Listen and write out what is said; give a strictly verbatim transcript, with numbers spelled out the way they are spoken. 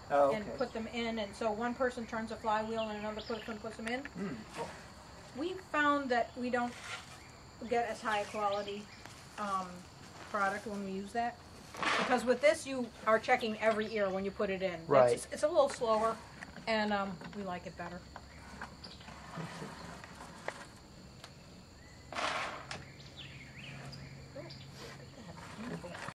oh, okay. and put them in, and so one person turns a flywheel and another person puts them in. Mm. We found that we don't get as high a quality um, product when we use that, because with this you are checking every ear when you put it in. Right. It's, it's a little slower, and um, we like it better.